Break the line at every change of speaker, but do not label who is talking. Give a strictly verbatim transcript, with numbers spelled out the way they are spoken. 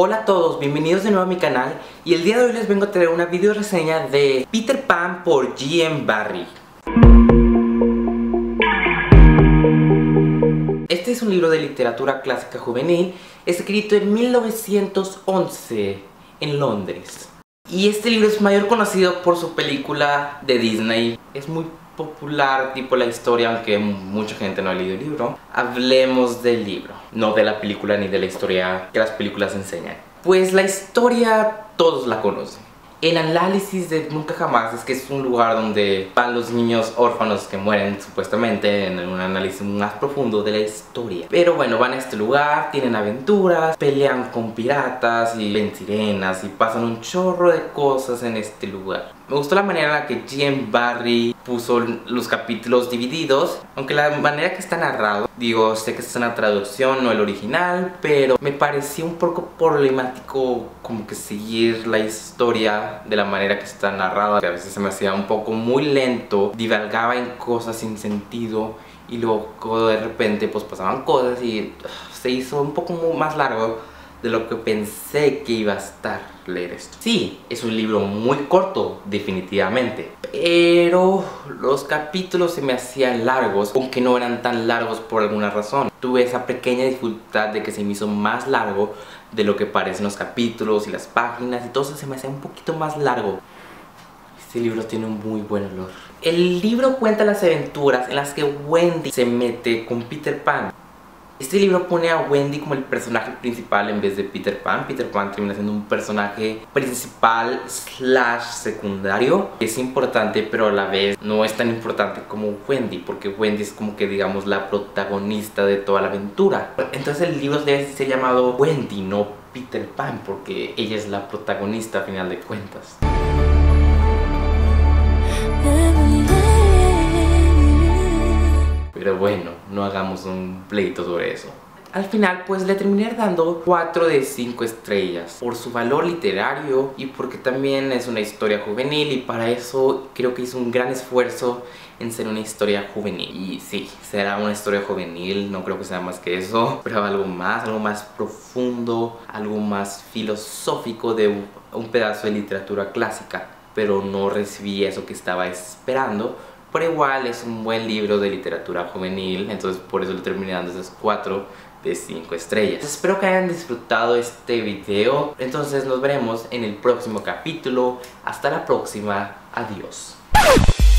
Hola a todos, bienvenidos de nuevo a mi canal y el día de hoy les vengo a traer una video reseña de Peter Pan por G M Barrie. Este es un libro de literatura clásica juvenil escrito en mil novecientos once en Londres. Y este libro es mayor conocido por su película de Disney. Es muy popular, tipo la historia, aunque mucha gente no ha leído el libro. Hablemos del libro, no de la película ni de la historia que las películas enseñan. Pues la historia todos la conocen. El análisis de Nunca Jamás es que es un lugar donde van los niños órfanos que mueren supuestamente, en un análisis más profundo de la historia. Pero bueno, van a este lugar, tienen aventuras, pelean con piratas y ven sirenas y pasan un chorro de cosas en este lugar. Me gustó la manera en la que G M Barrie puso los capítulos divididos, aunque la manera que está narrado, digo, sé que es una traducción, no el original, pero me pareció un poco problemático como que seguir la historia de la manera que está narrada, que a veces se me hacía un poco muy lento, divagaba en cosas sin sentido y luego de repente pues pasaban cosas y uh, se hizo un poco más largo de lo que pensé que iba a estar leer esto. Sí, es un libro muy corto, definitivamente, pero los capítulos se me hacían largos, aunque no eran tan largos por alguna razón. Tuve esa pequeña dificultad de que se me hizo más largo de lo que parecen los capítulos y las páginas, y todo eso se me hacía un poquito más largo. Este libro tiene un muy buen olor. El libro cuenta las aventuras en las que Wendy se mete con Peter Pan. Este libro pone a Wendy como el personaje principal en vez de Peter Pan. Peter Pan termina siendo un personaje principal slash secundario. Es importante, pero a la vez no es tan importante como Wendy, porque Wendy es como que, digamos, la protagonista de toda la aventura. Entonces el libro debe ser llamado Wendy, no Peter Pan, porque ella es la protagonista a final de cuentas. Pero bueno, no hagamos un pleito sobre eso. Al final pues le terminé dando cuatro de cinco estrellas por su valor literario y porque también es una historia juvenil, y para eso creo que hizo un gran esfuerzo en ser una historia juvenil. Y sí, será una historia juvenil, no creo que sea más que eso, pero algo más, algo más profundo, algo más filosófico de un pedazo de literatura clásica, pero no recibí eso que estaba esperando. Pero igual es un buen libro de literatura juvenil, entonces por eso le terminé dando esas cuatro de cinco estrellas. Espero que hayan disfrutado este video, entonces nos veremos en el próximo capítulo. Hasta la próxima, adiós.